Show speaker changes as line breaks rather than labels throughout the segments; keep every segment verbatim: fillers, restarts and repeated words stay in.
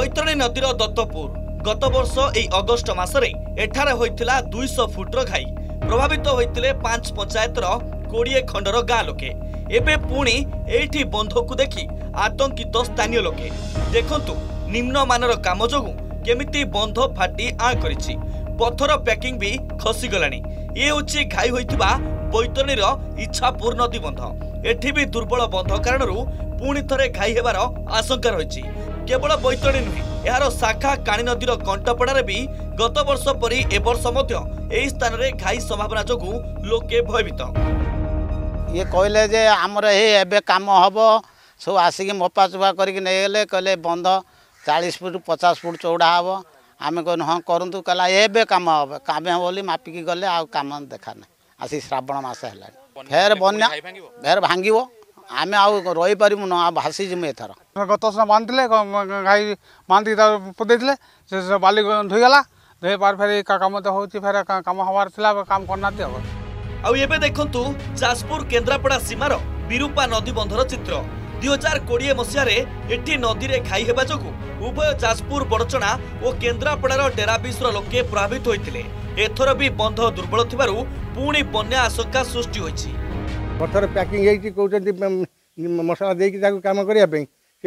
बैतरणी नदीर दत्तपुर गत वर्ष एई अगस्ट मासरे एठारे होइतिला दुईश फुटर घाई प्रभावित होइतिले पांच पंचायतर कोड़े खंडर गाँ लोके एबे पुणी एठी बंधकु देखि आतंकित स्थानीय लोके देखंतु निम्नमानर काम जोगु केमिति बंध फाटी आ करिछि पत्थर पैकिंग भी खसी गलानी ए होछि घाई होइतिबा बैतरणीर इच्छापुर नदी बंध एठी भी दुर्बल बंध कारणरू पुणी थरे घाई हेबार आशंका रहिछि केवल बैतरणी नुहे यार शाखा काणी नदीर कंटपड़ारे भी गत वर्ष परी ए वर्ष मध्य एही स्थान रे घाई संभावना जोगु लोके भयभीत
ये कहले जे हमर हे एबे काम हबो सब आसिक मोपा चुपा करके नहीं गले कहले बंध चालीस फुट पचास फुट चौड़ा हबो आमे कहन हां करंतु कहला एबे काम हबो काम बोली मापिकी गले आ काम देखा ना आसी श्रावण मास हला फेर बन्या फेर भांगिबो आमे आउ रही पारिमु न भासी जिमु एथर
गत वर्ष बांधले गाई बांधी पदेले से बाली धोईगला धोई पार फेर काम तो होची फेर काम हवार थिला काम करना दे
आउ एबे देखंतु जाजपुर केन्द्रापड़ा सीमार विरूपा नदी बंधर चित्र दुई हजार कोड़े मसीह एटी नदी रे घाई हेबा जोगु उभय जाजपुर बड़चना और केन्द्रापड़ार डेराबिस्र लोके प्रभावित होइतिले एथर भी बंध दुर्बल थिबारु पुणी बन्या आशंका सृष्टि होइछि
पत्थर पैकिंग कहते मसला देकी काम करने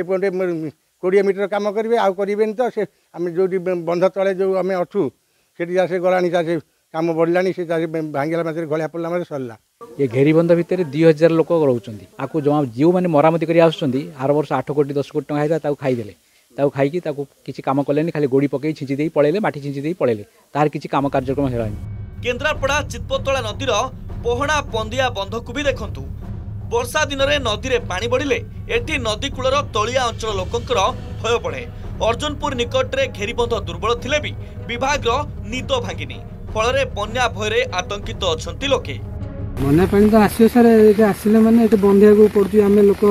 कोड़े मीटर काम करेंगे आउ करें तो से आम जो बंध तले जो आम अच्छू से गला से कम बढ़ला से भांगला मत गलिया पड़ा मत सरला
ये घेरीबंध भितर दुई हजार लोक रोचे आपको जमा जो मैंने मरामती कर आर वर्ष आठ कोटी दस कोटी टका खाईदे खाई किसी कम कले खाली गोड़ी पकई छिंची पड़े माटी छिंची पड़े तार किसी कम कार्यक्रम है
केन्द्रापड़ा चितपतला नदीर पोहणा पंदिया बंध को भी देखंतु वर्षा दिन में नदी में पानी बढ़िले एटी नदी कूलर तलिया अंचल लोकंकर भय बढ़े अर्जुनपुर निकट में घेरीबंध दुर्बल थिले भी विभाग निद भांगिनी फल बन्या भय आतंकित अच्छा लोके
बन्या पानी तो आस सर आसिले मैंने बंधिया को पड़ती आम लोक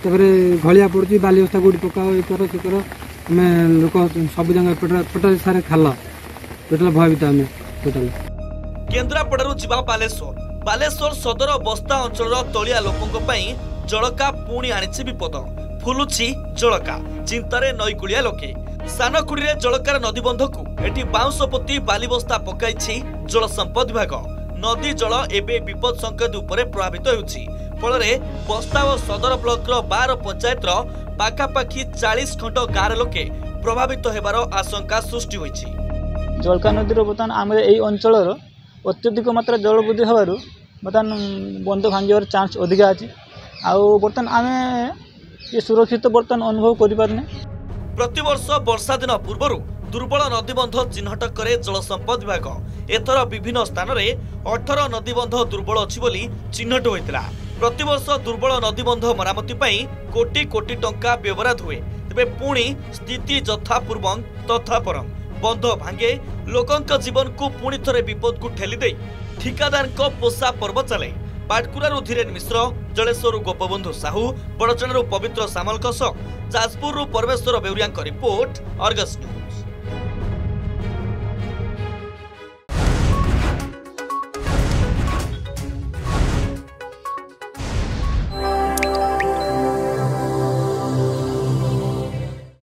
घलिया पड़ी बालीवस्था गोड़ी पकाओ ये कर से कर आम लोक सब जगह पटा सारे खाल टोटाल भयभीत आम टोटाल
केन्द्रापड़ारू जिबा बालेश्वर बालेश्वर सदर बस्ता अंचल तलिया लोकों जलका पुणी आनी विपद फुलुछि जलका चिंतारे नईकूलिया लोके सानकुड़ी जलकार नदीबंध को एटी बाउंश पोती बालीबस्ता पकाई जल संपद विभाग नदी जल एबे विपद संकेत उपरे प्रभावित होउछि फल बस्ता और सदर ब्लॉक बार पंचायत पाखापाखि चालीस खंड गाँव लोके प्रभावित होबार आशंका सृष्टि होइछि
जलका नदी बर्तमान आम अंचल अत्यधिक मात्रा जल वृद्धि हबार बर्तमान बंध भांगार चांस अधिका अच्छी आउ बर्तमान आम ये सुरक्षित बर्तमान अनुभव करें
प्रतिवर्ष वर्षा दिन पूर्व दुर्बल नदीबंध चिन्हट करे जल संपद विभाग एथर विभिन्न स्थान में अठारह नदीबंध दुर्बल अच्छी बोली चिन्हट होता प्रतिवर्ष दुर्बल नदीबंध मरामती कोटी कोटी टंका व्यवहार हुए तेरे पुणी स्थिति यथा पूर्वं तथा परं बंध भांगे लोकंक जीवन को पुणी थरे विपद को ठेली दे ठिकादार पोषा पर्व चले पाटकुरारू धीरेन मिश्र जलेश्वर गोपबंधु साहू बड़चणारू पवित्र सामल जाजपुर परमेश्वर बेउरिया रिपोर्ट अर्गस न्यूज।